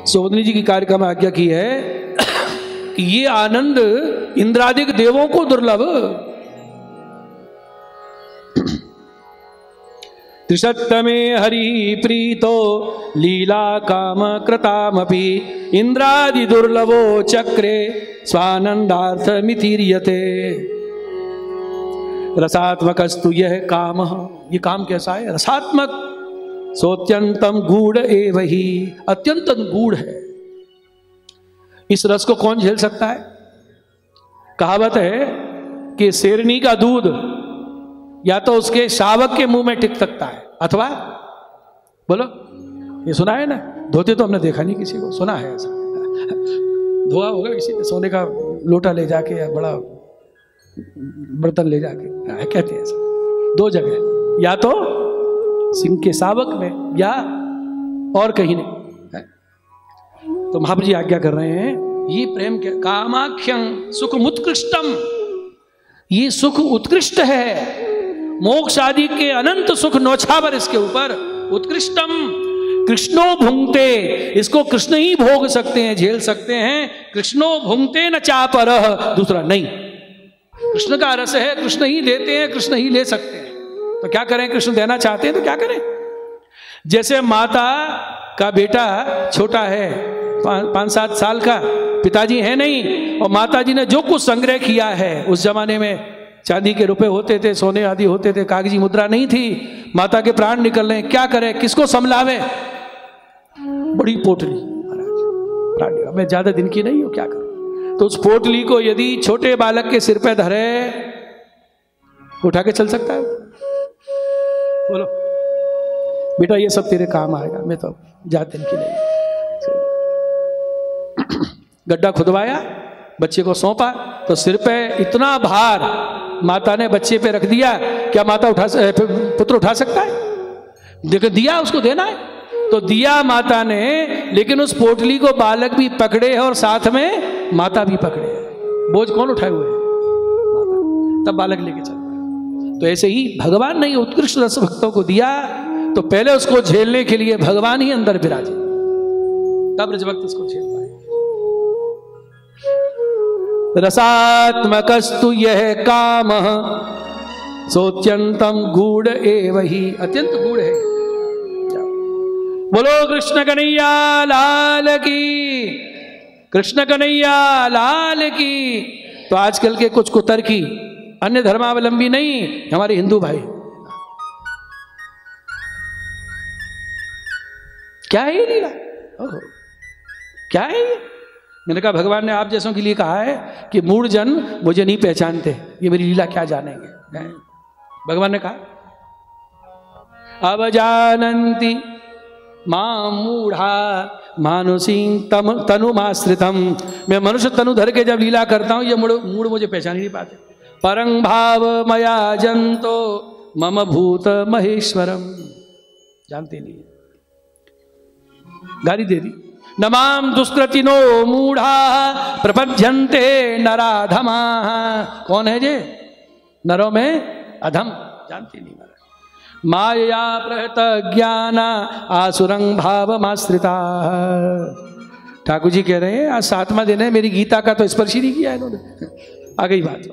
सौदनी जी की कार्यक्रम में आज्ञा की है कि ये आनंद इंद्रादिक देवों को दुर्लभ। त्रिशतमे हरि प्रीतो लीला काम कृतामपि इंद्रादि दुर्लभो चक्रे स्वानंदार्थ मितीर्यते। रसात्मकस्तु यह काम, ये काम कैसा है? रसात्मक, सोत्यंतम गूढ़ एव ही, अत्यंत गूढ़ है। इस रस को कौन झेल सकता है? कहावत है कि शेरनी का दूध या तो उसके शावक के मुंह में टिक सकता है, अथवा बोलो, ये सुना है ना? धोते तो हमने देखा नहीं किसी को, सुना है ऐसा। धोआ होगा किसी ने, सोने का लोटा ले जाके या बड़ा बर्तन ले जाके, कहते हैं ऐसा। दो जगह, या तो सिंह के शावक में या और कहीं नहीं। तो महाप्रभु जी आज्ञा कर रहे हैं, ये प्रेम क्या? कामाख्यं सुखम उत्कृष्टम, ये सुख उत्कृष्ट है। मोक्ष आदि के अनंत सुख नौछावर इसके ऊपर। उत्कृष्टम कृष्णो भुंगते, इसको कृष्ण ही भोग सकते हैं, झेल सकते हैं। कृष्णो भुंगते न चापरः, दूसरा नहीं। कृष्ण का रस है, कृष्ण ही देते हैं, कृष्ण ही ले सकते हैं। तो क्या करें? कृष्ण देना चाहते हैं तो क्या करें? जैसे माता का बेटा छोटा है, 5-7 साल का, पिताजी है नहीं, और माताजी ने जो कुछ संग्रह किया है, उस जमाने में चांदी के रुपए होते थे, सोने आदि होते थे, कागजी मुद्रा नहीं थी। माता के प्राण निकल रहे हैं, क्या करे? किसको संभलावे? बड़ी पोटली, महाराज मैं ज्यादा दिन की नहीं हूं, क्या करूं? तो उस पोटली को यदि छोटे बालक के सिर पे धरे, उठा के चल सकता है? बोलो बेटा, ये सब तेरे काम आएगा, मैं तो ज्यादा दिन की नहीं। गड्ढा खुदवाया, बच्चे को सौंपा, तो सिर पे इतना भार माता ने बच्चे पे रख दिया, क्या माता पुत्र उठा सकता है? लेकिन दिया उसको देना है, तो दिया माता ने, लेकिन उस पोटली को बालक भी पकड़े है और साथ में माता भी पकड़े है। बोझ कौन उठाए हुए है? माता। तब बालक लेके चल रहा है। तो ऐसे ही भगवान ने उत्कृष्ट रस भक्तों को दिया, तो पहले उसको झेलने के लिए भगवान ही अंदर विराजे, तब रजभक्त उसको झेल पाए। रसात्मकस्तु यह काम सोत्यंतम गूढ़ एव ही, अत्यंत गूढ़ है। बोलो कृष्ण कन्हैया लाल की, कृष्ण कन्हैया लाल की। तो आजकल के कुछ कुतर्की, अन्य धर्मावलंबी नहीं, हमारे हिंदू भाई, क्या है ये लीला? क्या है ये? मैंने कहा भगवान ने आप जैसों के लिए कहा है कि मूढ़ जन मुझे नहीं पहचानते, ये मेरी लीला क्या जानेंगे? भगवान ने कहा अब जानन्ति मां मूढ़ा मानुषी तनुमाश्रितम, मैं मनुष्य तनु धर के जब लीला करता हूं, ये मूढ़ मुझे पहचान ही नहीं पाते। परं भाव मया जंतो मम भूत महेश्वरम, जानते नहीं, गाली दे दी। नमाम दुष्कृतिनो मूढ़ा प्रपद्यन्ते नराधमा, कौन है जे? नरों में अधम, जानते नहीं। माया प्रहत ज्ञान आसुरंग भावमाश्रिता। ठाकुर जी कह रहे हैं आज 7वां दिन है, मेरी गीता का तो स्पर्श ही नहीं किया इन्होंने। आ गई बात,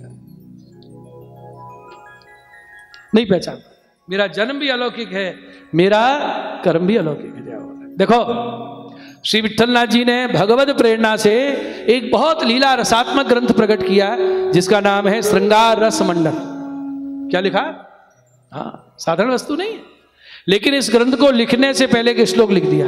नहीं पहचान। मेरा जन्म भी अलौकिक है, मेरा कर्म भी अलौकिक है। देखो श्री विट्ठलनाथ जी ने भगवत प्रेरणा से एक बहुत लीला रसात्मक ग्रंथ प्रकट किया, जिसका नाम है श्रृंगार रस मंडल। क्या लिखा? हाँ, साधारण वस्तु नहीं है, लेकिन इस ग्रंथ को लिखने से पहले एक श्लोक लिख दिया।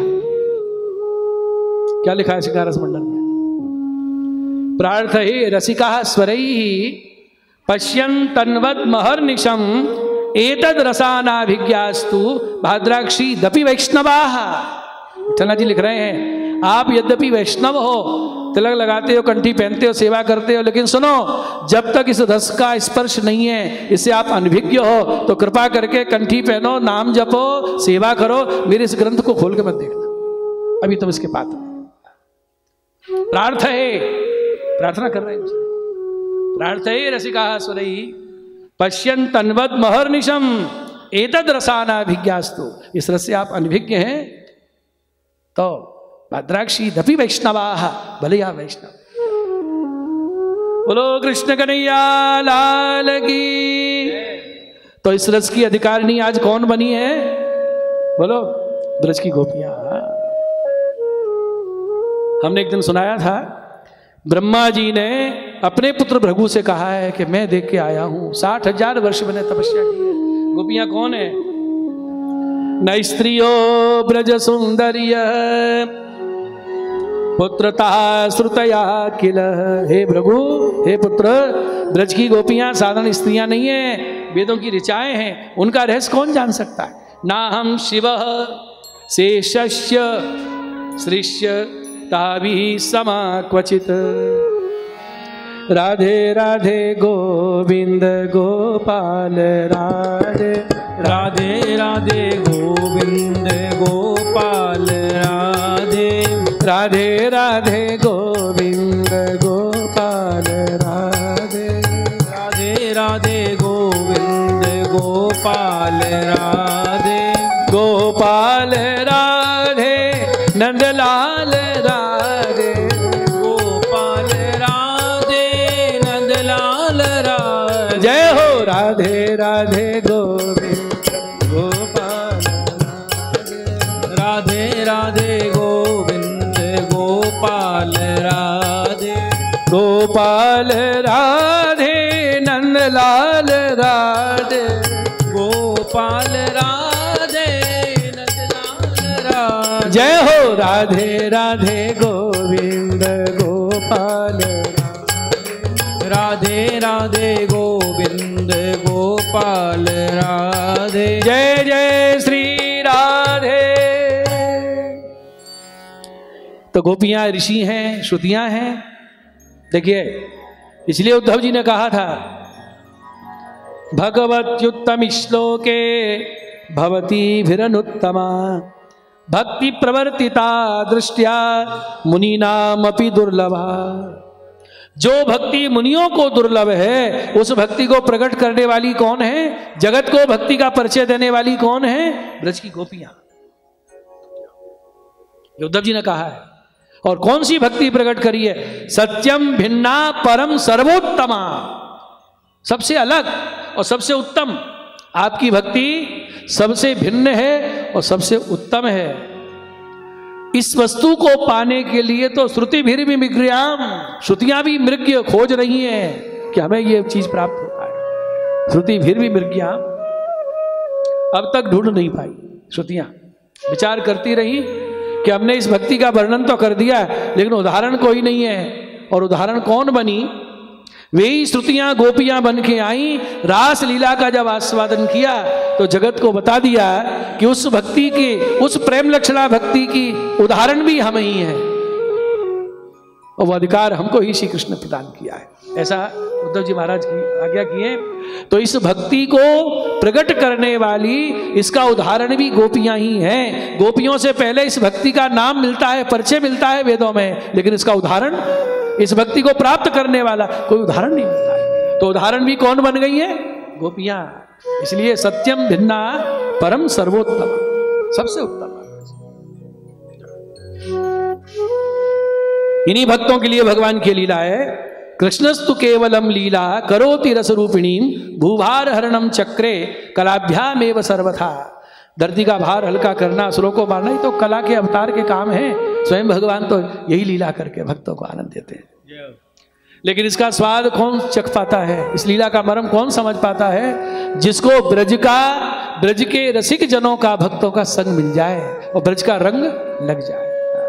क्या लिखा है श्रृंगार रस मंडल में? प्रार्थये रसिका स्वरैः पश्यन्तन्वद् महर्निशम् एतद् रसानाभिज्ञास्तु भाद्राक्षी दपि वैष्णवाः। विट्ठलनाथ जी लिख रहे हैं, आप यद्यपि वैष्णव हो, तिलक लगाते हो, कंठी पहनते हो, सेवा करते हो, लेकिन सुनो, जब तक इस रस का स्पर्श नहीं है, इससे आप अनभिज्ञ हो, तो कृपा करके कंठी पहनो, नाम जपो, सेवा करो, मेरे इस ग्रंथ को खोल के मत देखना, अभी तुम इसके पात्र। प्रार्थना कर रहे हैं, प्रार्थये रसिकाः स्वरैः पश्यन्तन्वद् महर्निशम् एतद् रसानाभिज्ञास्तु। इस रस से आप अनभिज्ञ हैं, तो भद्राक्षी दपि वैष्णवाः, भले या वैष्णव। बोलो कृष्ण कन्हैया लाल की। तो इस रस की अधिकारिणी आज कौन बनी है? बोलो, ब्रज की गोपियां। हमने एक दिन सुनाया था, ब्रह्मा जी ने अपने पुत्र भृगु से कहा है कि मैं देख के आया हूं, 60,000 वर्ष मैंने तपस्या की है। गोपियां कौन है? न स्त्रियो ब्रज सुंदर्य पुत्रता श्रुतया किल। हे भृगु, हे पुत्र, ब्रज की गोपियां साधारण स्त्रियां नहीं है, वेदों की ऋचाएं हैं। उनका रहस्य कौन जान सकता है? ना हम शिव शेषस्य श्रीष्य ताभि समा क्वचित। राधे राधे गोविंद गोपाल राधे, राधे राधे गोविंद गोपाल राधे, राधे राधे गोविंद गोपाल राधे, राधे राधे गोविंद गोपाल राधे, गोपाल राधे नंदलाल राधे, गोपाल राधे नंदलाल राधे। जय हो राधे राधे गोविंद गोपाल राधे राधे गोविंद गोपाल राधे, गोपाल राधे नंदलाल राधे, गोपाल राधे नंदलाल राधे। जय हो राधे राधे गोविंद गोपाल राधे राधे गोविंद गोपाल राधे। जय जय श्री राधे। तो गोपियां ऋषि हैं, श्रुतियां हैं। देखिए, इसलिए उद्धव जी ने कहा था, भगवत्युत्तम श्लोके भवती भिरनुत्तमा भक्ति प्रवर्तिता दृष्टिया मुनीनामपि दुर्लभा। जो भक्ति मुनियों को दुर्लभ है, उस भक्ति को प्रकट करने वाली कौन है? जगत को भक्ति का परिचय देने वाली कौन है? ब्रज की गोपियां। उद्धव जी ने कहा है। और कौन सी भक्ति प्रकट करी है? सत्यम भिन्ना परम सर्वोत्तमा, सबसे अलग और सबसे उत्तम। आपकी भक्ति सबसे भिन्न है और सबसे उत्तम है। इस वस्तु को पाने के लिए तो श्रुति भी मृग्याम, श्रुतियां भी मृग्य खोज रही हैं कि हमें ये चीज प्राप्त होता है। श्रुति भी मृग्याम अब तक ढूंढ नहीं पाई। श्रुतियां विचार करती रही कि हमने इस भक्ति का वर्णन तो कर दिया, लेकिन उदाहरण कोई नहीं है। और उदाहरण कौन बनी? वे ही श्रुतियां गोपियां बन के आई। रास लीला का जब आस्वादन किया तो जगत को बता दिया कि उस भक्ति की, उस प्रेम लक्षणा भक्ति की उदाहरण भी हम ही हैं, और वो अधिकार हमको ही श्री कृष्ण प्रदान किया है। ऐसा उद्धव जी महाराज की आज्ञा किए। तो इस भक्ति को प्रकट करने वाली, इसका उदाहरण भी गोपियां ही हैं। गोपियों से पहले इस भक्ति का नाम मिलता है, परिचय मिलता है वेदों में, लेकिन इसका उदाहरण, इस भक्ति को प्राप्त करने वाला कोई उदाहरण नहीं मिलता है। तो उदाहरण भी कौन बन गई है? गोपियां। इसलिए सत्यम भिन्ना परम सर्वोत्तम, सबसे उत्तम। इन्हीं भक्तों के लिए भगवान की लीला है। कृष्णस्तु केवलम लीला करोति रस रूपिणी भूभार हरणम चक्रे कलाभ्यामेव सर्वथा। धरती का भार हल्का करना, असुरों को मारना, ही तो कला के अवतार के काम है। स्वयं भगवान तो यही लीला करके भक्तों को आनंद देते हैं। लेकिन इसका स्वाद कौन चख पाता है? इस लीला का मर्म कौन समझ पाता है? जिसको ब्रज के रसिक जनों का, भक्तों का संग मिल जाए और ब्रज का रंग लग जाए।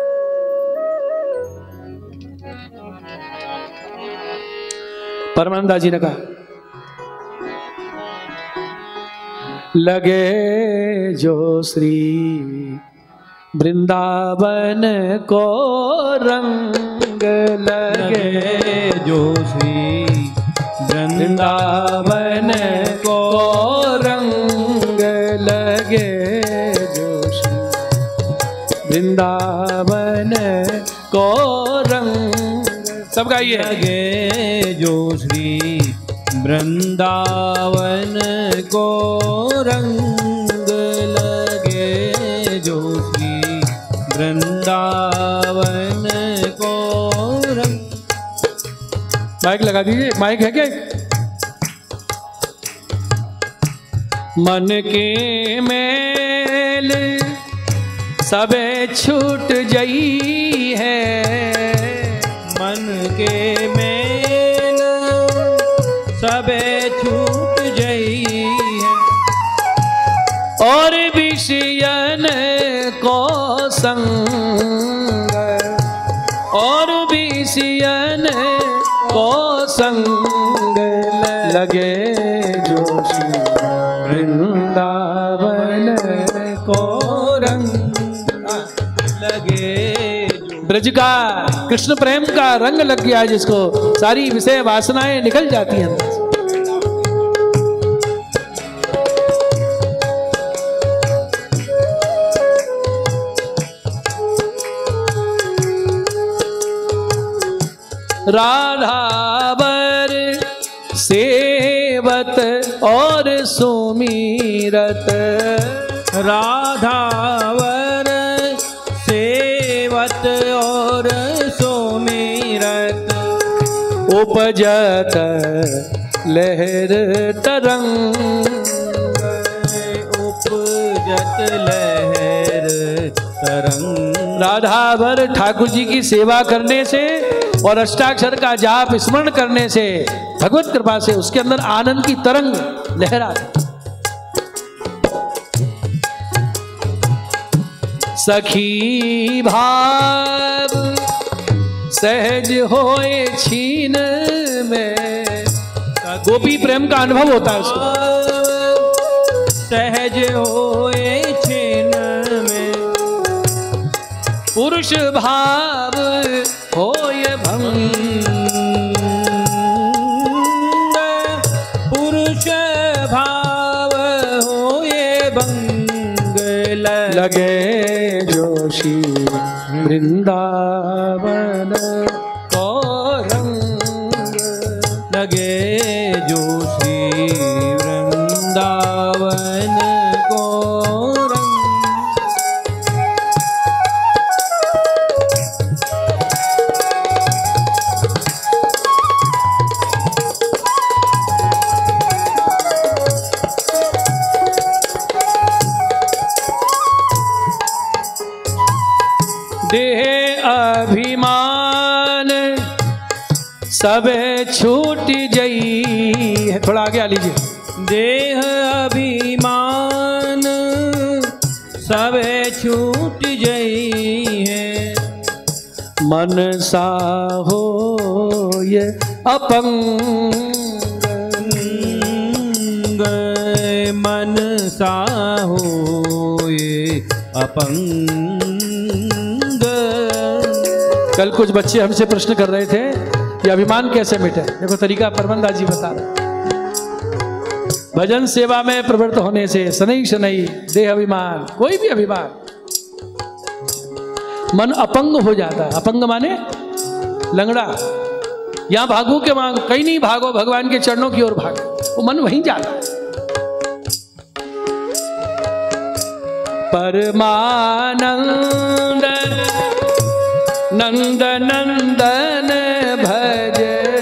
परमानंदा जी ने कहा, लगे जो श्री वृंदावन को रंग, लगे जो श्री वृंदावन को रंग, लगे जो श्री वृंदावन को रंग। सब गाइए। लगे जो श्री वृंदावन को रंग, लगे जो श्री वृंदावन को रंग। माइक लगा दीजिए, माइक है क्या? मन के मैल सबे छूट जई है, मन के मेल सबे छूट जई है, और विषयन को संग, और विषयन को संग लगे जो वृंदावन को रंग लगे ब्रज का कृष्ण प्रेम का रंग लग गया है, जिसको सारी विषय वासनाएं निकल जाती हैं अंदर से। राधावर सेवत और सुमीरत, राधावर सेवत और सुमिरत, उपजत लहर तरंग, उपजत लहर तरंग। राधावर ठाकुर जी की सेवा करने से और अष्टाक्षर का जाप स्मरण करने से, भगवत कृपा से उसके अंदर आनंद की तरंग लहराती। सखी भाव सहज होए छीन में, गोपी प्रेम का अनुभव होता है उसको। सहज होए छीन में, पुरुष भाव होय भंग, पुरुष भाव होए भंग लगे जोशी वृंदावन को रंग, लगे जो श्री वृंदावन को रंग। देह अभिमान सबे छूट जई है, थोड़ा आगे आ लीजिए। देह अभिमान सबे छूट जई है, मन सा हो ये अपंग, मन सा हो ये अपंग। कल कुछ बच्चे हमसे प्रश्न कर रहे थे कि अभिमान कैसे मिटे। देखो तरीका परमंदा जी बता रहे। भजन सेवा में प्रवृत्त होने से शनै शनै देह अभिमान, कोई भी अभिमान, मन अपंग हो जाता है। अपंग माने लंगड़ा। यहां भागो के वहां कहीं नहीं भागो, भगवान के चरणों की ओर भागो, वो मन वहीं जाता है। परमानंद नंद नंदन भज,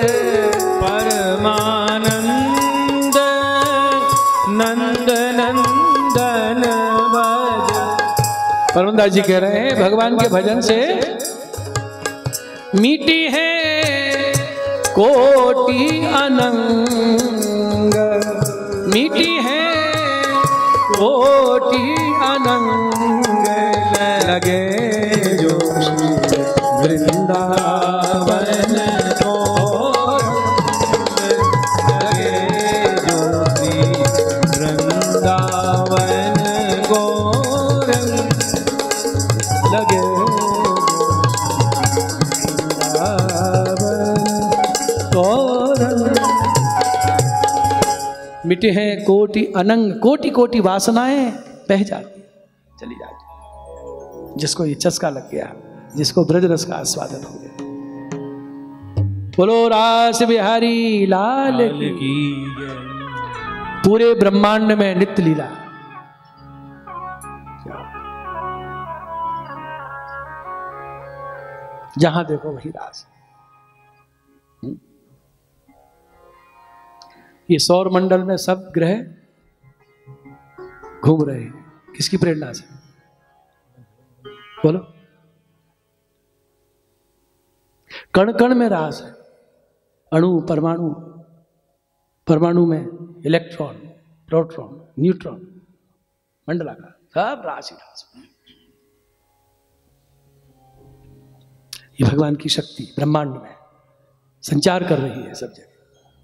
परमानंद नंद नंदन भज। परमदास जी कह रहे हैं भगवान के भजन से मीठी है कोटि अनंग, मीठी है कोटि अनंग लगे जो वृंदावन को, लगे जो श्री वृंदावन को रंग। लगे मिटे हैं कोटि अनंग, कोटि कोटि वासनाएं बह जाती, चली जाती। जिसको ये चस्का लग गया, जिसको ब्रज रस का आस्वादन हो गया। बोलो रास बिहारी लाल की। पूरे ब्रह्मांड में नित्य लीला। जहां देखो वही रास। ये सौर मंडल में सब ग्रह घूम रहे हैं, किसकी प्रेरणा से? बोलो। कण कण में रास है, अणु परमाणु, परमाणु में इलेक्ट्रॉन, प्रोटॉन, न्यूट्रॉन, मंडलाकार, सब रास ही रास। ये भगवान की शक्ति ब्रह्मांड में संचार कर रही है सब जगह।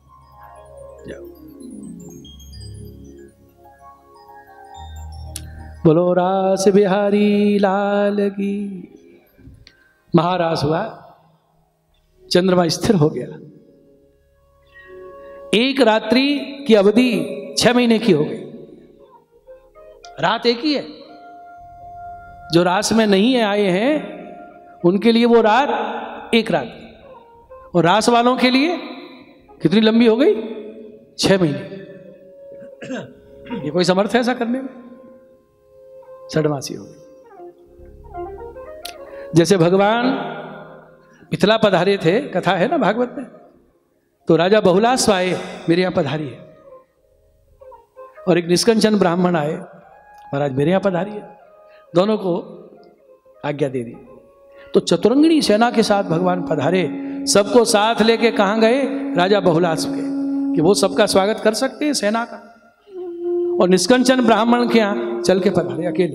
बोलो रास बिहारी लाल की। महारास हुआ, चंद्रमा स्थिर हो गया, एक रात्रि की अवधि 6 महीने की हो गई। रात एक ही है, जो रास में नहीं आए हैं उनके लिए वो रात एक रात, और रास वालों के लिए कितनी लंबी हो गई? 6 महीने। ये कोई समर्थ है ऐसा करने में? षडमासी हो गई। जैसे भगवान मिथिला पधारे थे, कथा है ना भागवत में, तो राजा बहुलास्व आए, मेरे यहां पधारी है, और एक निष्कंचन ब्राह्मण आए, महाराज मेरे यहां पधारी है, दोनों को आज्ञा दे दी। तो चतुरंगिणी सेना के साथ भगवान पधारे, सबको साथ लेके कहां गए? राजा बहुलास्व के, कि वो सबका स्वागत कर सकते हैं सेना का, और निष्कंचन ब्राह्मण के यहां चल के पधारे अकेले।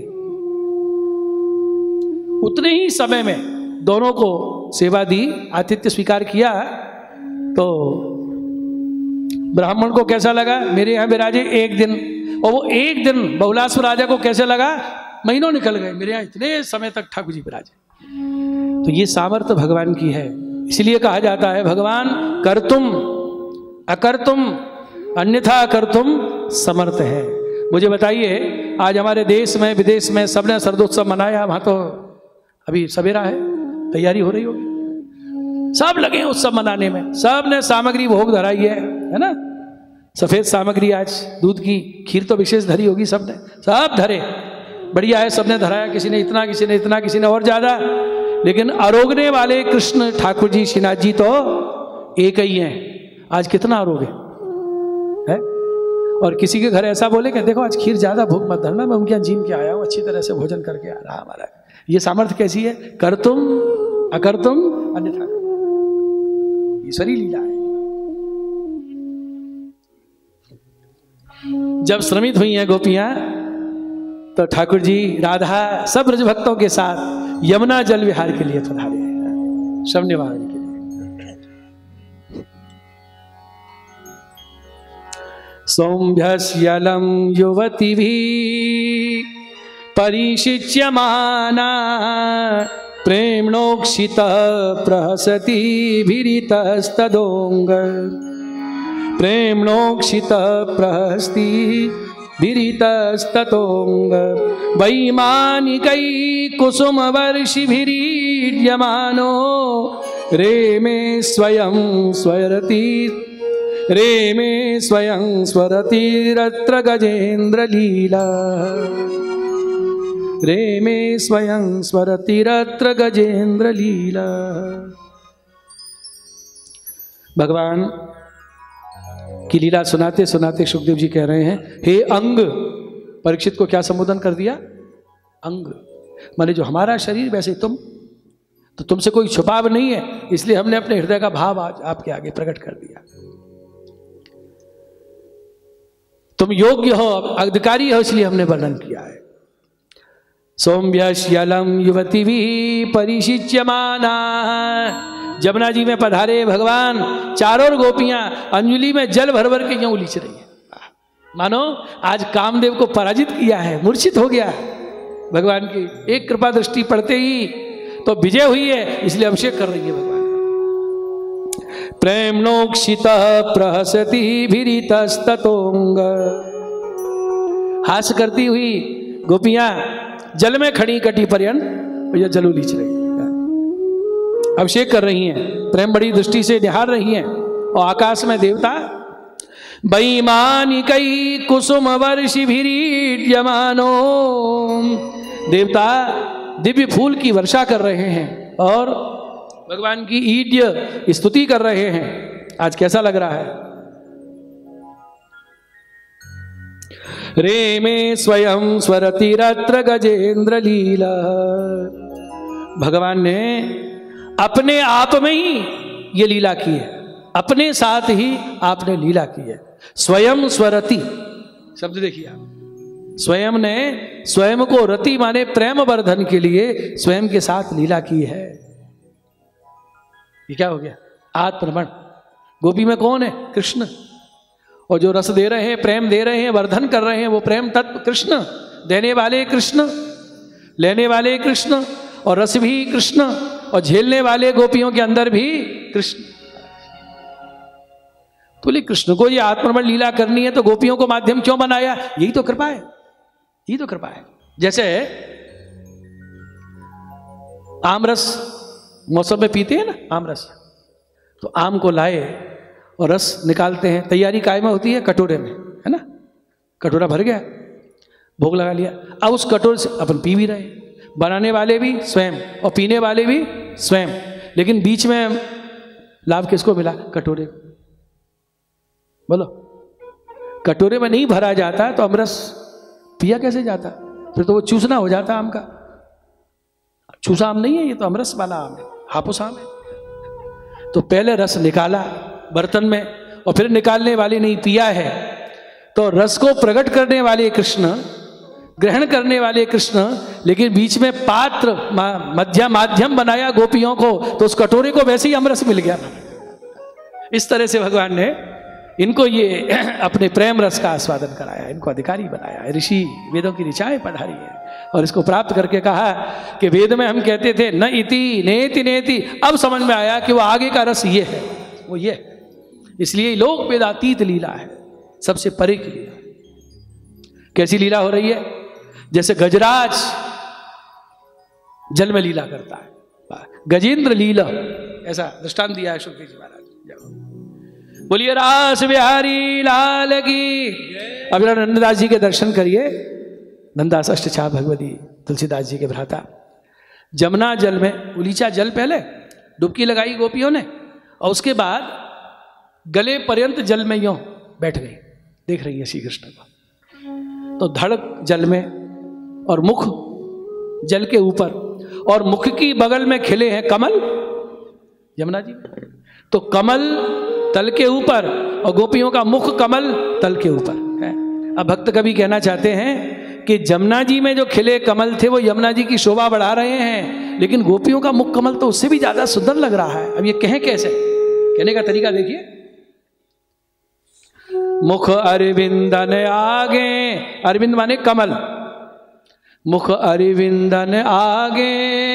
उतने ही समय में दोनों को सेवा दी, आतिथ्य स्वीकार किया। तो ब्राह्मण को कैसा लगा? मेरे यहां विराजे एक दिन, और वो एक दिन बहुलास्व राजा को कैसे लगा? महीनों निकल गए, मेरे यहां इतने समय तक ठाकुर जी विराजे। तो ये सामर्थ्य भगवान की है, इसलिए कहा जाता है भगवान कर्तुम अकर्तुम अन्यथा कर्तुम समर्थ है। मुझे बताइए, आज हमारे देश में विदेश में सबने शरदोत्सव मनाया, वहां तो अभी सवेरा है, तैयारी हो रही होगी, सब लगे उत्सव मनाने में, सब ने सामग्री भोग धराई है ना? सफेद सामग्री, आज दूध की खीर तो विशेष धरी होगी, सबने सब धरे, बढ़िया है, सबने धराया, किसी ने इतना, किसी ने इतना, किसी ने और ज्यादा। लेकिन अरोगने वाले कृष्ण ठाकुर जी श्रीनाथ जी तो एक ही हैं। आज कितना अरोगे है? और किसी के घर ऐसा बोले कि देखो आज खीर ज्यादा भूख मत धरना, मैं उनके यहाँ जीम के आया हूँ, अच्छी तरह से भोजन करके आ रहा हमारा। ये सामर्थ्य कैसी है? कर्तुम अकर्तुम अन्यथा, ईश्वरी लीला है। जब श्रमित हुई हैं गोपियां, तो ठाकुर जी राधा सब ब्रज भक्तों के साथ यमुना जल विहार के लिए पधारे, श्रम निवारण के लिए। सौम्भ्यस्यलं युवतिभिः परिशिच्यमाना प्रेम्णोक्षितः प्रहसतिभिरितस्तदोङ्ग प्रेम्णोक्षितः प्रहसतिभिरितस्ततोङ्ग वैमानिकै कुसुमवर्षिभिरीड्यमानो रेमे स्वयं स्वरति रेमे स्वयं स्वरतिरत्र गजेन्द्र लीला रेमे स्वयं स्वरतिरत्र गजेन्द्र लीला। भगवान की लीला सुनाते सुनाते सुखदेव जी कह रहे हैं, हे अंग, परीक्षित को क्या संबोधन कर दिया? अंग माने जो हमारा शरीर, वैसे तुम, तो तुमसे कोई छुपाव नहीं है, इसलिए हमने अपने हृदय का भाव आज आपके आगे प्रकट कर दिया। तुम योग्य हो, अधिकारी हो, इसलिए हमने वर्णन किया है। सौम्यश्यलम युवती भी परिशिच्यमाना, जमुना जी में पधारे भगवान, चारों गोपियां अंजलि में जल भर भर के यूं उलीच रही है, मानो आज कामदेव को पराजित किया है, मूर्छित हो गया। भगवान की एक कृपा दृष्टि पड़ते ही तो विजय हुई है, इसलिए अभिषेक कर रही है भगवान। प्रेम्णोक्षितः प्रहसतिभिरितस्ततोङ्ग, हास्य करती हुई गोपियां जल में खड़ी कटी पर्यंत भैया जल उलीच रही है, अभिषेक कर रही हैं, प्रेम बड़ी दृष्टि से निहार रही हैं। और आकाश में देवता वैमानिकै कुसुम वर्षिभिरीड्यमानो, देवता दिव्य फूल की वर्षा कर रहे हैं और भगवान की ईड्य स्तुति कर रहे हैं। आज कैसा लग रहा है? रे में स्वयं स्वरतिरत्र गजेंद्र लीला। भगवान ने अपने आप में ही ये लीला की है, अपने साथ ही आपने लीला की है। स्वयं स्वरति शब्द देखिए आप, स्वयं ने स्वयं को रति माने प्रेम वर्धन के लिए स्वयं के साथ लीला की है। ये क्या हो गया? आत्मरमण। गोपी में कौन है? कृष्ण। और जो रस दे रहे हैं, प्रेम दे रहे हैं, वर्धन कर रहे हैं, वो प्रेम तत्व कृष्ण। देने वाले कृष्ण, लेने वाले कृष्ण, और रस भी कृष्ण, और झेलने वाले गोपियों के अंदर भी कृष्ण। तो बोले कृष्ण को ये आत्मरमण लीला करनी है तो गोपियों को माध्यम क्यों बनाया? यही तो कृपा है, यही तो कृपा है। जैसे आमरस मौसम में पीते हैं ना, आमरस, तो आम को लाए और रस निकालते हैं, तैयारी काय में होती है? कटोरे में, है ना? कटोरा भर गया, भोग लगा लिया, अब उस कटोरे से अपन पी भी रहे, बनाने वाले भी स्वयं और पीने वाले भी स्वयं। लेकिन बीच में लाभ किसको मिला? कटोरे। बोलो, कटोरे में नहीं भरा जाता तो अमरस पिया कैसे जाता? फिर तो वो चूसना हो जाता आम का। चूसा आम नहीं है ये, तो अमरस वाला आम है, हापुस आम है। तो पहले रस निकाला बर्तन में, और फिर निकालने वाले नहीं पिया है। तो रस को प्रकट करने वाले कृष्ण, ग्रहण करने वाले कृष्ण, लेकिन बीच में पात्र माध्यम बनाया गोपियों को, तो उस कटोरे को वैसे ही अमरस मिल गया। इस तरह से भगवान ने इनको ये अपने प्रेम रस का आस्वादन कराया, इनको अधिकारी बनाया। ऋषि वेदों की ऋचाएं पढ़ाई है और इसको प्राप्त करके कहा कि वेद में हम कहते थे न इति नेति नेति, अब समझ में आया कि वो आगे का रस ये है, वो ये। इसलिए लोक वेदातीत लीला है, सबसे परे की लीला। कैसी लीला हो रही है? जैसे गजराज जल में लीला करता है, गजेंद्र लीला, ऐसा दृष्टांत दिया है शुक्ल जी महाराज। बोलिए रास बिहारी लाल की। अब नंददास जी के दर्शन करिए। नंददास अष्टछाप भगवती तुलसीदास जी के भ्राता। जमुना जल में उलीचा जल पहले डुबकी लगाई गोपियों ने, और उसके बाद गले पर्यंत जल में यूं बैठ गई, देख रही है श्री कृष्ण को। तो धड़क जल में और मुख जल के ऊपर, और मुख की बगल में खिले हैं कमल यमुना जी। तो कमल तल के ऊपर और गोपियों का मुख कमल तल के ऊपर है। अब भक्त कवि कहना चाहते हैं कि जमुना जी में जो खिले कमल थे वो यमुना जी की शोभा बढ़ा रहे हैं, लेकिन गोपियों का मुख कमल तो उससे भी ज्यादा सुंदर लग रहा है। अब ये कहें कैसे? कहने का तरीका देखिए। मुख अरविंदन आगे, अरविंद माने कमल, मुख अरविंदन आगे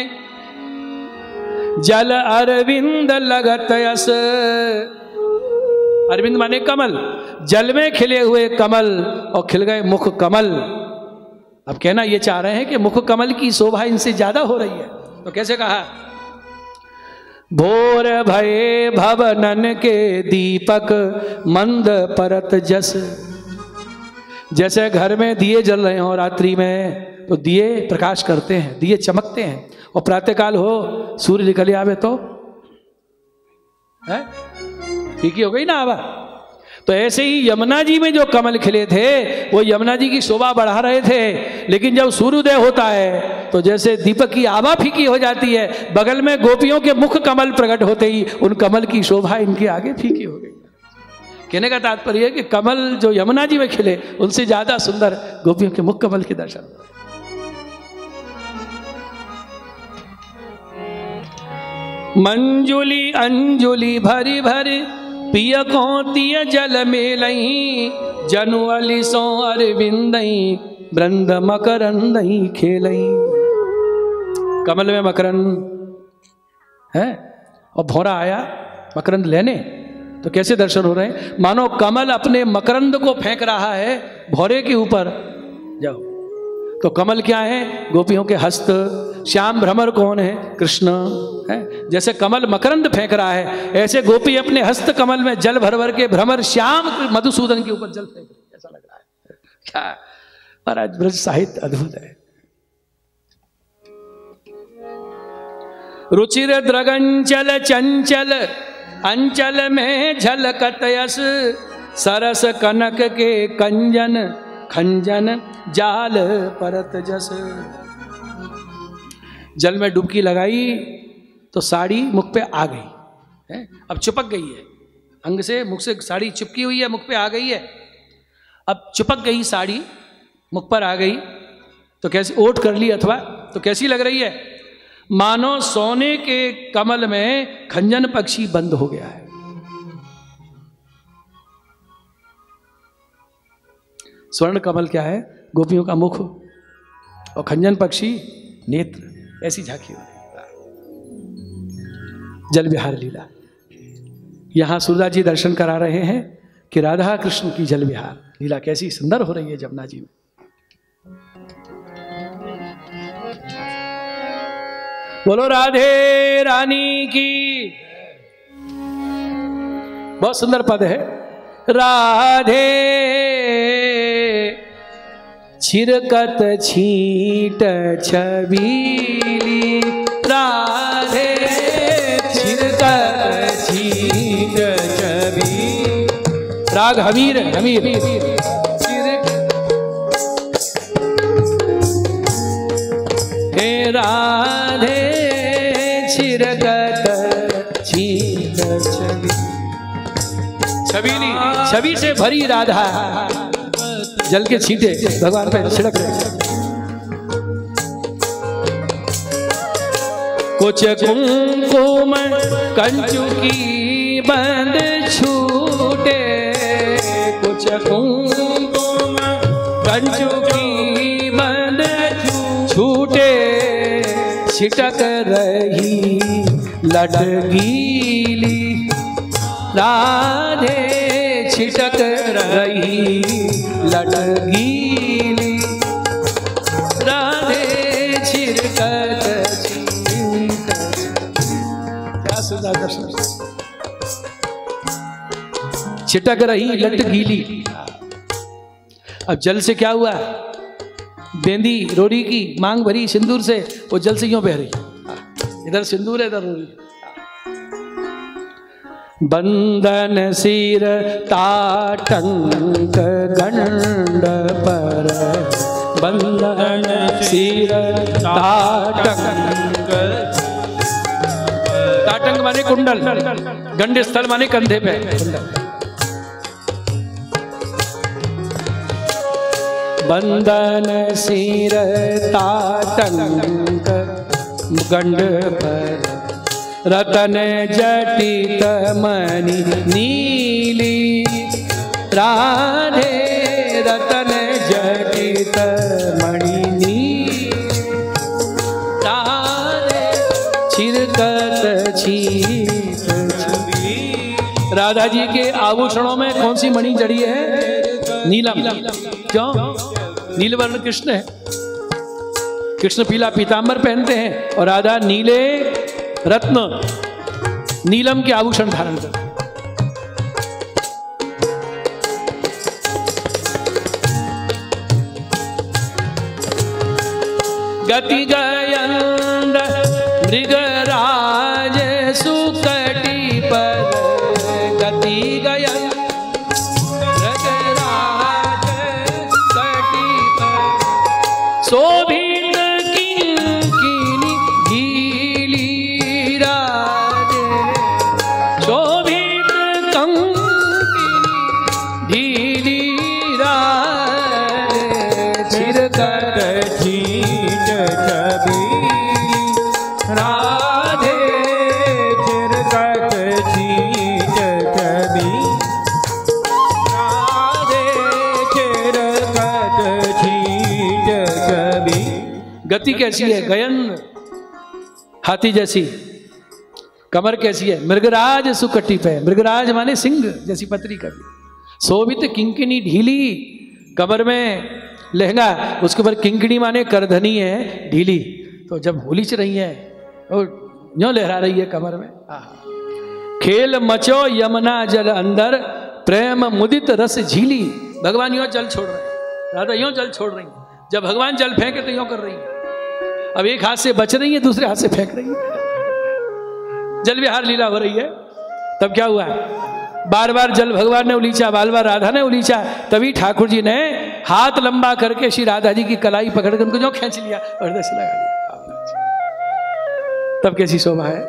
जल अरविंद लगत यस। अरविंद माने कमल, जल में खिले हुए कमल और खिल गए मुख कमल। अब कहना ये चाह रहे हैं कि मुख कमल की शोभा इनसे ज्यादा हो रही है। तो कैसे कहा? भोर भये भवनन के दीपक मंद परत जस। जैसे घर में दिए जल रहे हो रात्रि में, तो दिए प्रकाश करते हैं, दिए चमकते हैं, और प्रातःकाल हो सूर्य निकल आवे तो है ठीक ही हो गई ना हवा। तो ऐसे ही यमुना जी में जो कमल खिले थे वो यमुना जी की शोभा बढ़ा रहे थे, लेकिन जब सूर्योदय होता है तो जैसे दीपक की आभा फीकी हो जाती है, बगल में गोपियों के मुख कमल प्रकट होते ही उन कमल की शोभा इनके आगे फीकी हो गई। कहने का तात्पर्य है कि कमल जो यमुना जी में खिले उनसे ज्यादा सुंदर गोपियों के मुख कमल के दर्शन। मंजुली अंजुली भरी भरी पिय कोतिय जल में लही, जनु अली सो अरविंदई वृंद मकरंदई खेलई। कमल में मकरंद है और भौरा आया मकरंद लेने, तो कैसे दर्शन हो रहे हैं? मानो कमल अपने मकरंद को फेंक रहा है भौरे के ऊपर। जाओ, तो कमल क्या है? गोपियों के हस्त। श्याम भ्रमर कौन है? कृष्ण है। जैसे कमल मकरंद फेंक रहा है, ऐसे गोपी अपने हस्त कमल में जल भर भर के भ्रमर श्याम मधुसूदन के ऊपर जल फेंक रही है। ऐसा लग रहा है क्या? महाराज ब्रज साहित्य अद्भुत है। रुचिर द्रगंचल चंचल अंचल में झलकत यस, सरस कनक के कंजन खंजन जाल परत जस। जल में डुबकी लगाई तो साड़ी मुख पे आ गई है, अब चिपक गई है अंग से, मुख से साड़ी चिपकी हुई है, मुख पे आ गई है। अब चिपक गई साड़ी, मुख पर आ गई तो कैसी, ओट कर ली अथवा, तो कैसी लग रही है? मानो सोने के कमल में खंजन पक्षी बंद हो गया है। स्वर्ण कमल क्या है? गोपियों का मुख, और खंजन पक्षी नेत्र, ऐसी झांकी हुई जल विहार लीला। यहां सूरदास जी दर्शन करा रहे हैं कि राधा कृष्ण की जल विहार लीला कैसी सुंदर हो रही है जमुना जी में। बोलो राधे रानी की। बहुत सुंदर पद है। राधे छिरकत छींट छबीली, राधे छिरकत छींट छबीली। राग हमीर, हमीर। हे राधे छिरकत छींट छबीली, छबीली, छवि से भरी राधा जल के छींटे भगवान पे छिड़क रहे। कुछ कुमकुम कंचु की बंद छूटे, कुछ कुमकुम कंचु की बंद छूटे, छिटक रही लट गीली, राधे छिटक रही लट गीली, राधे छिरकत छींट। क्या सुंदर दर्शन। छिटक रही लट गीली। अब जल से क्या हुआ? बेंदी रोरी की मांग भरी सिंदूर से, वो जल से यूं बह रही, इधर सिंदूर है इधर रोरी। बंदन सिर ताटंक गंड पर, बंदन सिर ताटंक, ताटंक माने कुंडल, गंड स्थल माने कंधे पे कुंडल। बंदन सिर ताटंक गंड पर, रतन जटित मणि नीली, राधे रतन जटित मणि नीली, राधे छिरकत छींट छबीली। राधा जी के आभूषणों में कौन सी मणि जड़ी है? नीलम। क्यों? नीलवर्ण कृष्ण है। कृष्ण पीला पीतांबर पहनते हैं और राधा नीले रत्न नीलम के आभूषण धारण करते। गति गयंद मृगराज सुकटी पर, गति गयंद मृगराज सुकटी पर, शोभित किंकिनी गीली, राधे शोभित कंकिनी गीली, राधे छिरकत छींट छबीली, राधे छिरकत छींट छबीली, राधे छिरकत छींट छबीली। गति कैसी है? गयन हाथी जैसी। कमर कैसी है? मृगराज सुकटी पे, मृगराज माने सिंह जैसी पतरी कभी। शोभित किंकिनी ढीली, कमर में लहंगा, उसके ऊपर किंकिनी माने करधनी है ढीली, तो जब होली च रही है तो यूं लहरा रही है कमर में। खेल मचो यमुना जल अंदर, प्रेम मुदित रस झीली। भगवान यूं जल छोड़ रहे हैं, राधा यूं जल छोड़ रही है। जब भगवान जल फेंके तो यूं कर रही है। अब एक हाथ से बच रही है, दूसरे हाथ से फेंक रही है। जल विहार लीला हो रही है, तब क्या हुआ, बार बार जल भगवान ने उलीचा, बार बार राधा ने उलीचा, तभी ठाकुर जी ने हाथ लंबा करके श्री राधा जी की कलाई पकड़ कर उनको जो खींच लिया हृदय से लगा लिया। तब कैसी शोभा है।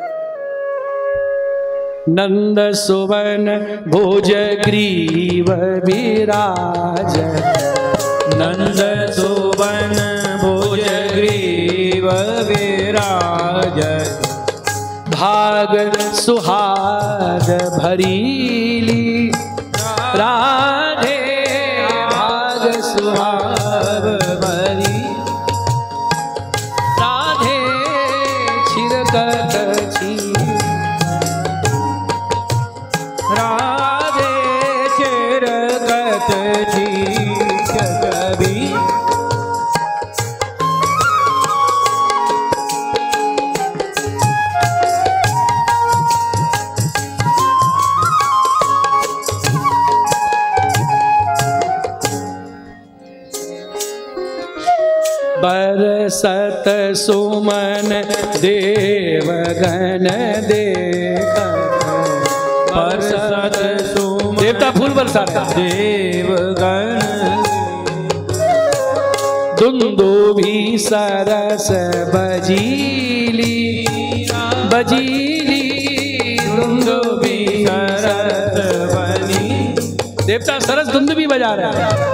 नंद सुवन भुज ग्रीव विराज, नंद सुवन भुज ग्रीव विराज, भाग सुहाग भरीली राधे, भाग सुहाग भरी राधे, छिरकत छी राधे चिरगत छी कभी। बरसत सुमन देवगण देख, बरसत सुमन देवता फूल बरसा रहे, देवगण, दुंदुभी सरस बजीली, बजीली दुंदुभी सरस बनी, देवता सरस दुंदुभी बजा रहे हैं।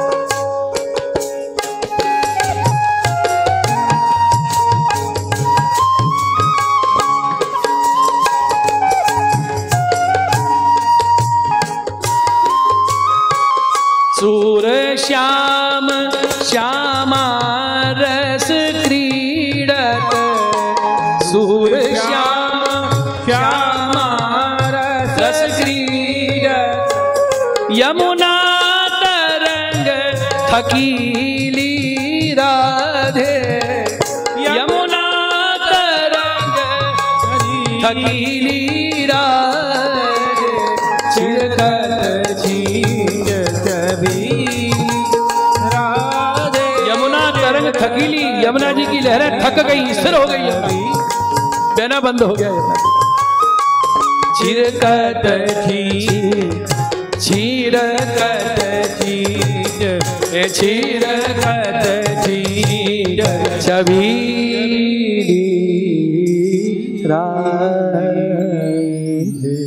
सूर श्याम श्यामा रस क्रीडत, सूर श्याम श्यामा रस क्रीडत, यमुना तरंग थकीली राधे, यमुना तरंग थकीली राधे, छिड़कत छींच कभी राधे। यमुना तरंग थकीली, यमुना जी की लहरें थक गई, स्थिर हो गई, बहना बंद हो गया यमुना। छिड़कत छींच, छिड़कत छींच, छिड़कत छींच छबीली राधे।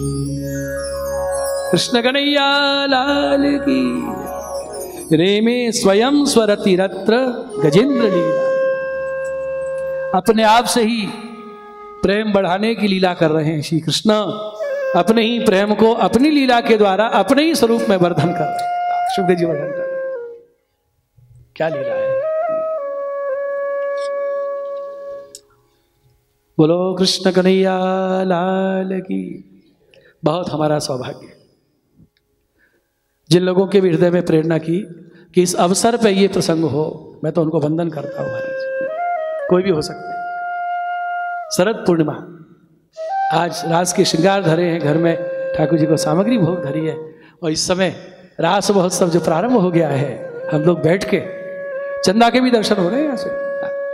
कृष्ण कन्हैया लाल की। रेमे स्वयं स्वरतिरत्र गजेंद्र लीला। अपने आप से ही प्रेम बढ़ाने की लीला कर रहे हैं श्री कृष्ण। अपने ही प्रेम को अपनी लीला के द्वारा अपने ही स्वरूप में वर्धन कर रहे हैं। सुखदेव जी वर्धन कर रहे हैं। क्या लीला है। बोलो कृष्ण कन्हैया लाल की। बहुत हमारा सौभाग्य जिन लोगों के भी हृदय में प्रेरणा की कि इस अवसर पे ये प्रसंग हो, मैं तो उनको वंदन करता हूं महाराज। कोई भी हो सकते हैं। शरद पूर्णिमा, आज रास के श्रृंगार धरे हैं, घर में ठाकुर जी को सामग्री भोग धरी है और इस समय रास महोत्सव जो प्रारंभ हो गया है, हम लोग बैठ के चंदा के भी दर्शन हो रहे हैं। यहाँ से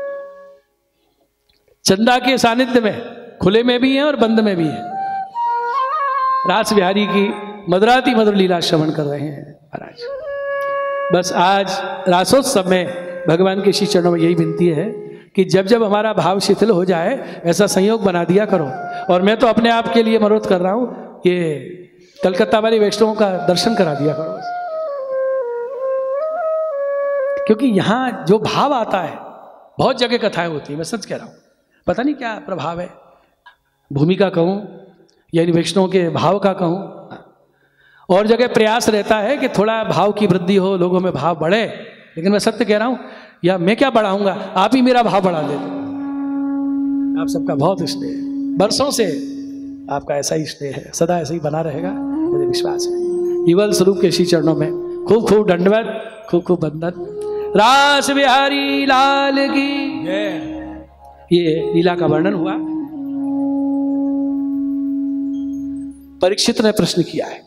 चंदा के सानिध्य में खुले में भी है और बंद में भी है। रास बिहारी की मधुराति मधुर लीला श्रवण कर रहे हैं महाराज। बस आज रासोत्सव में भगवान के श्री चरणों में यही विनती है कि जब जब हमारा भाव शिथिल हो जाए ऐसा संयोग बना दिया करो। और मैं तो अपने आप के लिए मनोरथ कर रहा हूं, ये कलकत्ता वाली वैष्णवों का दर्शन करा दिया करो, क्योंकि यहां जो भाव आता है, बहुत जगह कथाएं होती है, मैं सच कह रहा हूं, पता नहीं क्या प्रभाव है, भूमि का कहूं या इन वैष्णवों के भाव का कहूं। और जगह प्रयास रहता है कि थोड़ा भाव की वृद्धि हो, लोगों में भाव बढ़े, लेकिन मैं सत्य कह रहा हूं, या मैं क्या बढ़ाऊंगा, आप ही मेरा भाव बढ़ा देते। आप सबका बहुत स्नेह है, बरसों से आपका ऐसा ही स्नेह है, सदा ऐसा ही बना रहेगा, मुझे विश्वास है। युगल स्वरूप के श्री चरणों में खूब खूब दंडवत, खूब खूब वंदन। रास बिहारी लाल की। ये लीला का वर्णन हुआ। परीक्षित ने प्रश्न किया है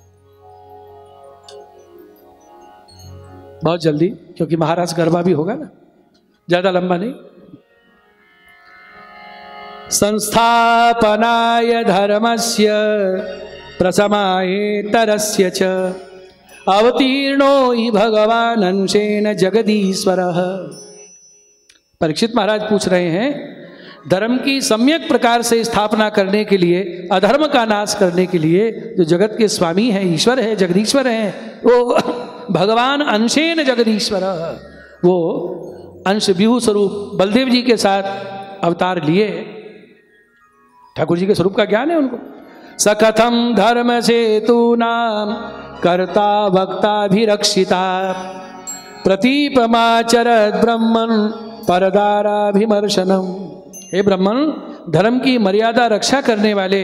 बहुत जल्दी, क्योंकि महाराज गरबा भी होगा ना, ज्यादा लंबा नहीं। संस्थापनाय धर्मस्य प्रसमायेतरस्य च अवतीर्णो हि भगवान अंशेन जगदीश्वरः। परीक्षित महाराज पूछ रहे हैं, धर्म की सम्यक प्रकार से स्थापना करने के लिए, अधर्म का नाश करने के लिए जो जगत के स्वामी हैं, ईश्वर है, जगदीश्वर हैं, वो भगवान अंशेन जगदीश्वर, वो अंश विभू स्वरूप बलदेव जी के साथ अवतार लिए। ठाकुर जी के स्वरूप का ज्ञान है उनको। सकथम धर्म सेतु नाम कर्ता भक्ताभिरक्षिता प्रतीपमाचरत ब्रह्मन परदाराभिमर्शनम। हे ब्रह्मन, धर्म की मर्यादा रक्षा करने वाले,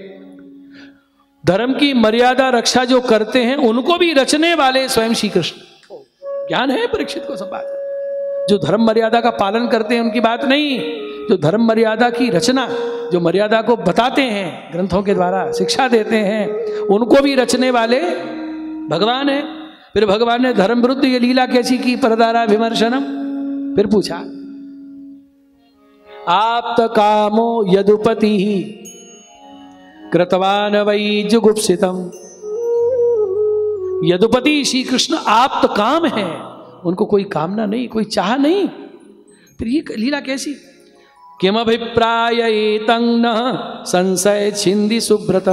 धर्म की मर्यादा रक्षा जो करते हैं उनको भी रचने वाले स्वयं श्री कृष्ण। ज्ञान है परीक्षित को सब बात। जो धर्म मर्यादा का पालन करते हैं उनकी बात नहीं, जो धर्म मर्यादा की रचना, जो मर्यादा को बताते हैं ग्रंथों के द्वारा, शिक्षा देते हैं, उनको भी रचने वाले भगवान है। फिर भगवान ने धर्म विरुद्ध ये लीला कैसी की? परदारा विमर्शनम। फिर पूछा, आप्त कामो यदुपति कृतवान वै जुगुप्सितम। यदुपति श्री कृष्ण आप्त काम है, उनको कोई कामना नहीं, कोई चाह नहीं। फिर ये लीला कैसी? किम अभिप्राय एतं न संशय छिंदी सुब्रत।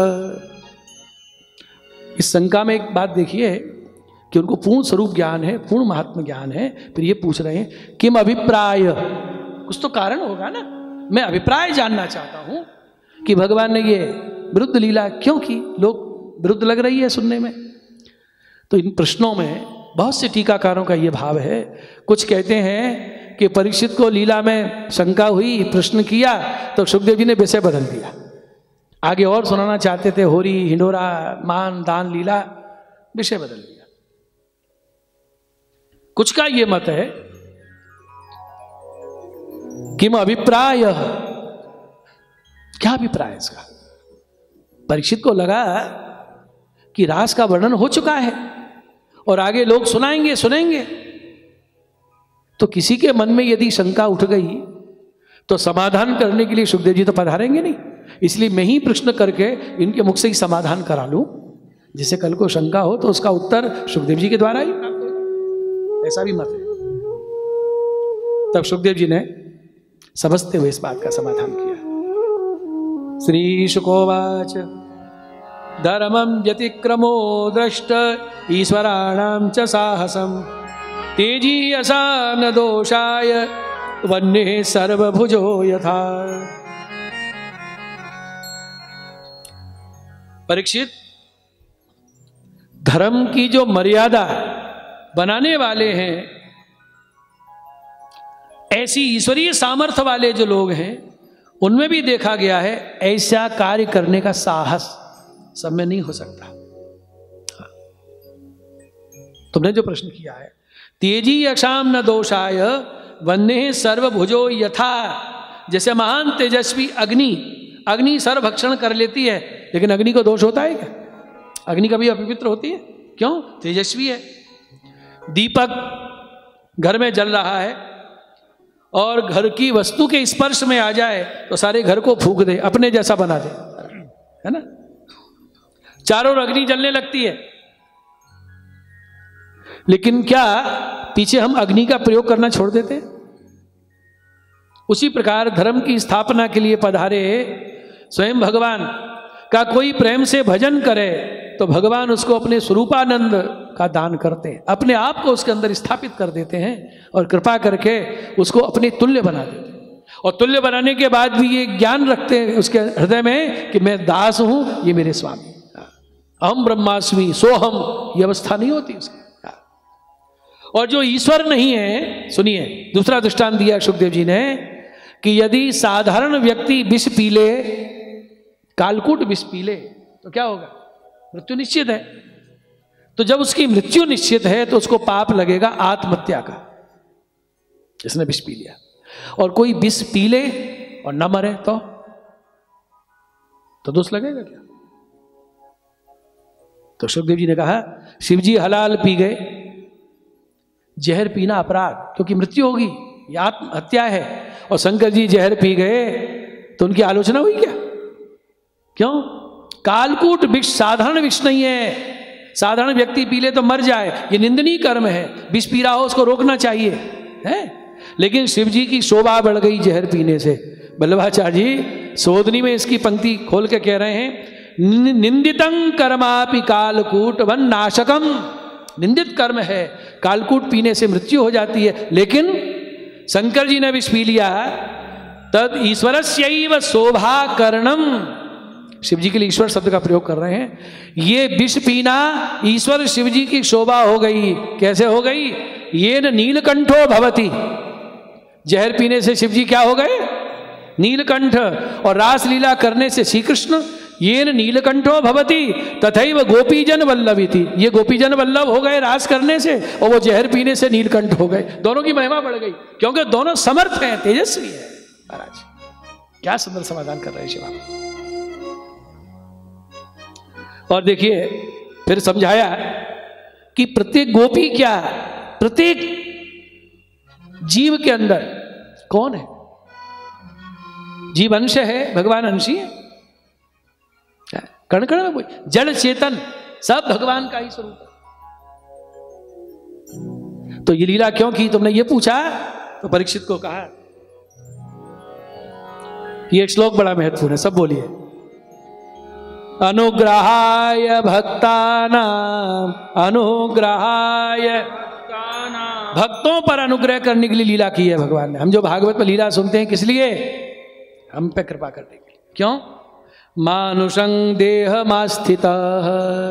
इस शंका में एक बात देखिए कि उनको पूर्ण स्वरूप ज्ञान है, पूर्ण महात्मा ज्ञान है। फिर ये पूछ रहे हैं किम अभिप्राय, कुछ तो कारण होगा ना। मैं अभिप्राय जानना चाहता हूं कि भगवान ने ये विरुद्ध लीला क्यों की, लोग विरुद्ध लग रही है सुनने में। तो इन प्रश्नों में बहुत से टीकाकारों का ये भाव है। कुछ कहते हैं कि परीक्षित को लीला में शंका हुई, प्रश्न किया तो सुखदेव जी ने विषय बदल दिया, आगे और सुनाना चाहते थे, होरी हिंडोरा मान दान लीला, विषय बदल दिया। कुछ का ये मत है किम अभिप्राय, क्या अभिप्राय इसका? परीक्षित को लगा कि रास का वर्णन हो चुका है और आगे लोग सुनेंगे। तो किसी के मन में यदि शंका उठ गई तो समाधान करने के लिए सुखदेव जी तो पधारेंगे नहीं, इसलिए मैं ही प्रश्न करके इनके मुख से ही समाधान करा लूं, जिसे कल को शंका हो तो उसका उत्तर सुखदेव जी के द्वारा ही प्राप्त हो। ऐसा भी मत है। तब सुखदेव जी ने समझते हुए इस बात का समाधान किया। श्री शुकोवाच धर्मं व्यतिक्रमो दृष्ट ईश्वराणां च साहसम् तेजीयसा न दोषाय वन्ये सर्वभुजो यथा। परीक्षित, धर्म की जो मर्यादा बनाने वाले हैं, ऐसी ईश्वरीय सामर्थ्य वाले जो लोग हैं, उनमें भी देखा गया है ऐसा कार्य करने का साहस सब में नहीं हो सकता। तुमने जो प्रश्न किया है, तेजी यक्षाम न दोषाय वन्ये सर्वभुजो यथा, जैसे महान तेजस्वी अग्नि सर्वभक्षण कर लेती है, लेकिन अग्नि को दोष होता है क्या? अग्नि कभी अपवित्र होती है? क्यों? तेजस्वी है। दीपक घर में जल रहा है और घर की वस्तु के स्पर्श में आ जाए तो सारे घर को फूंक दे, अपने जैसा बना दे, है ना? चारों ओर अग्नि जलने लगती है, लेकिन क्या पीछे हम अग्नि का प्रयोग करना छोड़ देते? उसी प्रकार धर्म की स्थापना के लिए पधारे स्वयं भगवान का कोई प्रेम से भजन करे तो भगवान उसको अपने स्वरूपानंद का दान करते हैं, अपने आप को उसके अंदर स्थापित कर देते हैं और कृपा करके उसको अपने तुल्य बना देते हैं। और तुल्य बनाने के बाद भी ये ज्ञान रखते हैं उसके हृदय में कि मैं दास हूं, ये मेरे स्वामी, अहम ब्रह्मास्मि सोहम, ये अवस्था नहीं होती उसकी। और जो ईश्वर नहीं है, सुनिए दूसरा दृष्टांत दिया सुखदेव जी ने कि यदि साधारण व्यक्ति विष पी ले, कालकूट विष पी ले तो क्या होगा? मृत्यु निश्चित है। तो जब उसकी मृत्यु निश्चित है तो उसको पाप लगेगा आत्महत्या का, इसने विष पी लिया। और कोई विष पी ले और न मरे तो दोष लगेगा क्या? तो सुखदेव जी ने कहा शिव जी हलाल पी गए, जहर पीना अपराध, क्योंकि मृत्यु होगी, यह आत्महत्या है। और शंकर जी जहर पी गए तो उनकी आलोचना हुई क्या? क्यों? कालकूट विष साधारण विष नहीं है, साधारण व्यक्ति पी ले तो मर जाए, ये निंदनीय कर्म है। विष पी रहा हो उसको रोकना चाहिए है। लेकिन शिव जी की शोभा बढ़ गई जहर पीने से। वल्लभाचार्य जी सोदनी में इसकी पंक्ति खोल के कह रहे हैं, निंदितं कर्मापि कालकूट वन नाशकम। निंदित कर्म है, कालकूट पीने से मृत्यु हो जाती है, लेकिन शंकर जी ने विष पी लिया, तद ईश्वरस्यैव शोभाकरणम। शिव जी के लिए ईश्वर शब्द का प्रयोग कर रहे हैं। ये विष पीना ईश्वर शिव जी की शोभा हो गई। कैसे हो गई? ये न नीलकंठो भवति, जहर पीने से शिव जी क्या हो गए? नीलकंठ। और रासलीला करने से श्री कृष्ण ये न नीलकंठो भवति तथैव गोपीजन वल्लभी थी, ये गोपीजन वल्लभ हो गए रास करने से, और वो जहर पीने से नीलकंठ हो गए। दोनों की महिमा बढ़ गई, क्योंकि दोनों समर्थ हैं, तेजस्वी है। महाराज क्या सुंदर समाधान कर रहे हैं शिवा। और देखिए फिर समझाया कि प्रत्येक गोपी क्या, प्रत्येक जीव के अंदर कौन है? जीव अंश है, भगवान अंशी है। कण कण में जड़ चेतन सब भगवान का ही स्वरूप है। तो ये लीला क्यों की? तुमने ये पूछा तो परीक्षित को कहा ये श्लोक बड़ा महत्वपूर्ण है, सब बोलिए। अनुग्रहाय भक्तानां, अनुग्रहाय भक्तों पर अनुग्रह करने के लिए लीला की है भगवान ने। हम जो भागवत में लीला सुनते हैं किस लिए? हम पे कृपा करने के लिए। क्यों? मानुषं देहमास्थितः,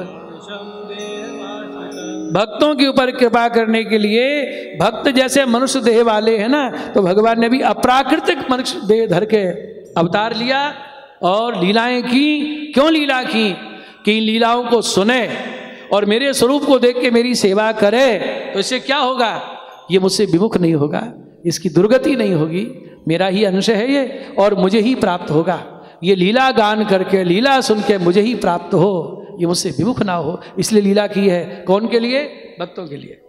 भक्तों के ऊपर कृपा करने के लिए। भक्त जैसे मनुष्य देह वाले हैं ना, तो भगवान ने भी अप्राकृतिक मनुष्य देह धर के अवतार लिया और लीलाएं की। क्यों लीला की? कि इन लीलाओं को सुने और मेरे स्वरूप को देख के मेरी सेवा करे, तो इससे क्या होगा? ये मुझसे विमुख नहीं होगा, इसकी दुर्गति नहीं होगी, मेरा ही अंश है ये और मुझे ही प्राप्त होगा। ये लीला गान करके, लीला सुन के मुझे ही प्राप्त हो, ये मुझसे विमुख ना हो, इसलिए लीला की है। कौन के लिए? भक्तों के लिए।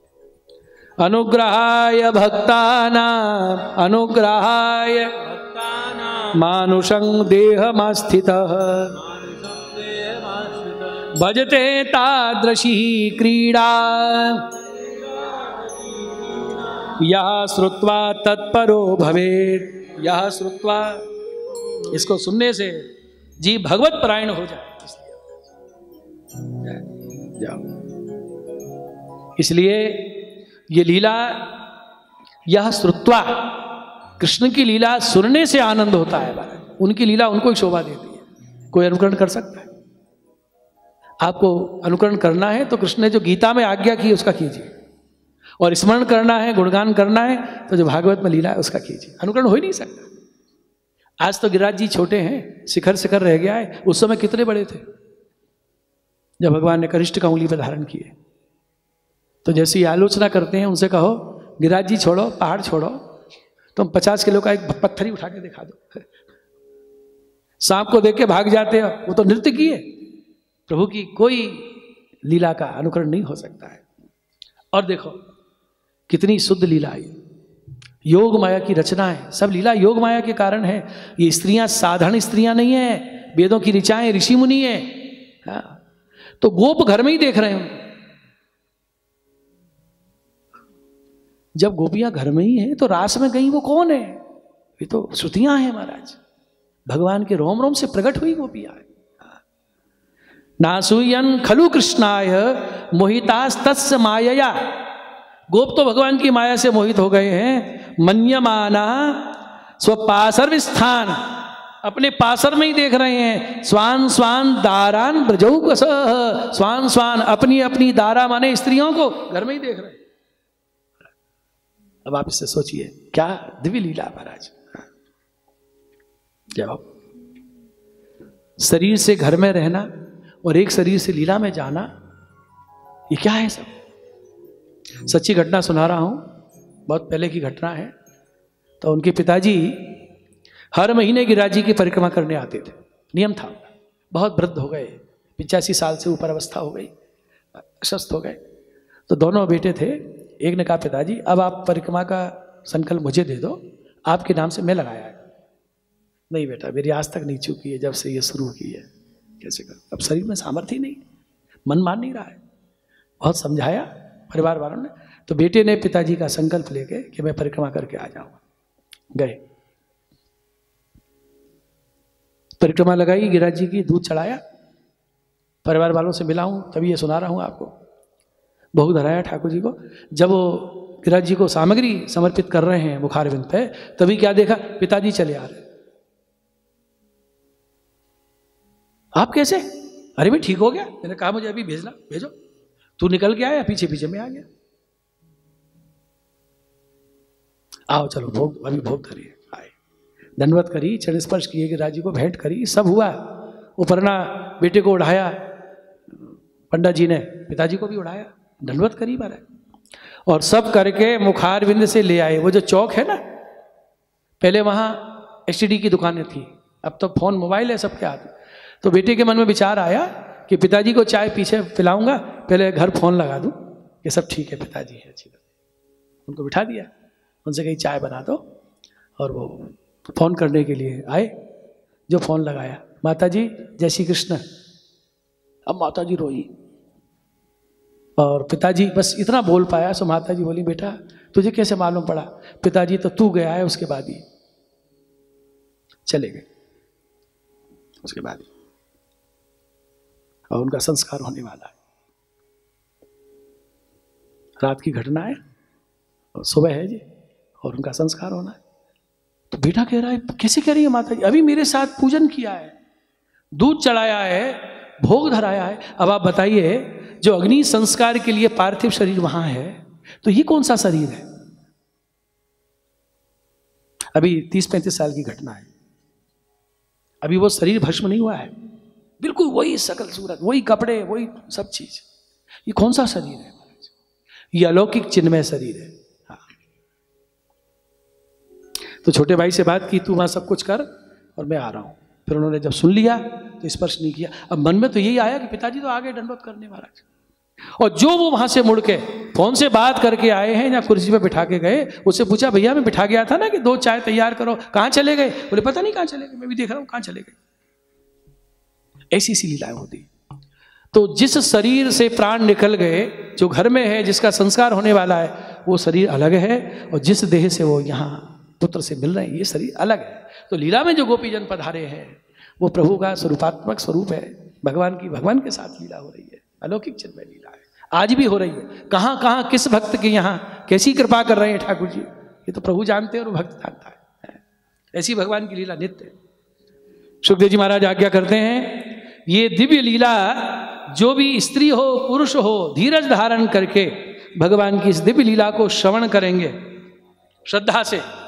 अनुग्रहाय भक्तानां, अनुग्रहाय मानुषं देहमास्थितः, भजते तादृशी क्रीडा यः श्रुत्वा तत्परो भवेत्। यः श्रुत्वा, इसको सुनने से जी भगवत परायण हो जाए। इसलिए ये लीला, यह श्रुत्वा, कृष्ण की लीला सुनने से आनंद होता है। उनकी लीला उनको ही शोभा देती है। कोई अनुकरण कर सकता है? आपको अनुकरण करना है तो कृष्ण ने जो गीता में आज्ञा की उसका कीजिए, और स्मरण करना है, गुणगान करना है तो जो भागवत में लीला है उसका कीजिए। अनुकरण हो ही नहीं सकता। आज तो गिरिराज जी छोटे हैं, शिखर शिखर रह गया है। उस समय कितने बड़े थे जब भगवान ने कनिष्ठ का उंगली पर धारण किए। तो जैसी आलोचना करते हैं उनसे कहो गिरिराज जी छोड़ो, पहाड़ छोड़ो, तुम 50 किलो का एक पत्थर ही उठा के दिखा दो। सांप को देख के भाग जाते हो, वो तो नृत्य किए। प्रभु की कोई लीला का अनुकरण नहीं हो सकता है। और देखो कितनी शुद्ध लीला है, योग माया की रचना है। सब लीला योग माया के कारण है। ये स्त्रियां साधारण स्त्रियां नहीं है, वेदों की ऋचाएं, ऋषि मुनि है। हाँ। तो गोप घर में ही देख रहे हैं। जब गोपियां घर में ही हैं तो रास में गई वो कौन है? ये तो श्रुतियां हैं महाराज, भगवान के रोम रोम से प्रकट हुई गोपियां। नासूयन खलु कृष्णाय मोहितास्तस्य मायया। गोप तो भगवान की माया से मोहित हो गए हैं। मन्यमाना स्वपासर स्थान, अपने पासर में ही देख रहे हैं। स्वान स्वान दारान ब्रजौकस, स्वान स्वान अपनी अपनी दारा माने स्त्रियों को घर में ही देख रहे हैं। अब आप इससे सोचिए क्या दिव्य लीला महाराज। जब शरीर से घर में रहना और एक शरीर से लीला में जाना, ये क्या है सब? सच्ची घटना सुना रहा हूं, बहुत पहले की घटना है। तो उनके पिताजी हर महीने गिरिराज जी की परिक्रमा करने आते थे, नियम था। बहुत वृद्ध हो गए, 85 साल से ऊपर अवस्था हो गई, अस्वस्थ हो गए। तो दोनों बेटे थे। एक ने कहा पिताजी अब आप परिक्रमा का संकल्प मुझे दे दो, आपके नाम से मैं लगाया है। नहीं बेटा, मेरी आज तक नहीं चुकी है जब से ये शुरू की है, कैसे कर, अब शरीर में सामर्थ्य ही नहीं, मन मान नहीं रहा है। बहुत समझाया परिवार वालों ने, तो बेटे ने पिताजी का संकल्प लेके कि मैं परिक्रमा करके आ जाऊंगा। गए, परिक्रमा लगाई गिरिराज जी की, दूध चढ़ाया, परिवार वालों से मिला हूं तभी ये सुना रहा हूं आपको। भोग धराया ठाकुर जी को। जब वो गिरिराज जी को सामग्री समर्पित कर रहे हैं मुखारविंद पे, तभी क्या देखा, पिताजी चले आ रहे। आप कैसे? अरे मैं ठीक हो गया, मैंने कहा मुझे अभी भेजना, भेजो। तू निकल के आया, पीछे पीछे में आ गया। आओ चलो भोग, अभी भोग धरिए। आए, दंडवत करी, चरण स्पर्श किए, गिरिराज जी को भेंट करी, सब हुआ। उपरना बेटे को उठाया, पंडित जी ने पिताजी को भी उठाया, दंडवत करी मारा, और सब करके मुखारविंद से ले आए। वो जो चौक है ना, पहले वहां एसटीडी की दुकानें थी, अब तो फोन मोबाइल है सबके हाथ में। तो बेटे के मन में विचार आया कि पिताजी को चाय पीछे पिलाऊंगा, पहले घर फोन लगा दूं कि सब ठीक है, पिताजी है अच्छी तरह। उनको बिठा दिया, उनसे कही चाय बना दो, और वो फोन करने के लिए आए। जो फोन लगाया, माता जी जय श्री कृष्ण। अब माता जी रोई, और पिताजी बस इतना बोल पाया। सो माता जी बोली, बेटा तुझे कैसे मालूम पड़ा? पिताजी तो तू गया है उसके बाद ही चले गए, उसके बाद ही, और उनका संस्कार होने वाला है। रात की घटना है और सुबह है जी, और उनका संस्कार होना है। तो बेटा कह रहा है, कैसे कह रही है माता जी? अभी मेरे साथ पूजन किया है, दूध चढ़ाया है, भोग धराया है। अब आप बताइए, जो अग्नि संस्कार के लिए पार्थिव शरीर वहां है, तो ये कौन सा शरीर है? अभी 30-35 साल की घटना है, अभी वो शरीर भस्म नहीं हुआ है, बिल्कुल वही सकल सूरत, वही कपड़े, वही सब चीज। ये कौन सा शरीर है? ये अलौकिक चिन्मय शरीर है। हाँ। तो छोटे भाई से बात की, तू वहां सब कुछ कर और मैं आ रहा हूं। फिर उन्होंने जब सुन लिया तो स्पर्श नहीं किया। अब मन में तो यही आया कि पिताजी तो आगे दंडवत करने महाराज, और जो वो वहां से मुड़ के फोन से बात करके आए हैं या कुर्सी पे बिठा के गए, उससे पूछा, भैया मैं बिठा गया था ना कि 2 चाय तैयार करो, कहां चले गए? बोले पता नहीं कहां चले गए, मैं भी देख रहा हूं कहां चले गए। ऐसी सी लीलाएं होती। तो जिस शरीर से प्राण निकल गए, जो घर में है, जिसका संस्कार होने वाला है, वो शरीर अलग है, और जिस देह से वो यहाँ पुत्र से मिल रहे हैं, ये शरीर अलग है। तो लीला में जो गोपीजन पधारे हैं, वो प्रभु का स्वरूपात्मक स्वरूप है, भगवान की, भगवान के साथ लीला हो रही है, अलौकिक चिन्मय लीला है, आज भी हो रही है। कहाँ कहाँ किस भक्त के यहाँ कैसी कृपा कर रहे हैं ठाकुर जी, ये तो प्रभु जानते हैं और भक्त जानता है। ऐसी भगवान की लीला नित्य है। सुखदेव जी महाराज आज्ञा करते हैं, ये दिव्य लीला जो भी स्त्री हो पुरुष हो, धीरज धारण करके भगवान की इस दिव्य लीला को श्रवण करेंगे श्रद्धा से,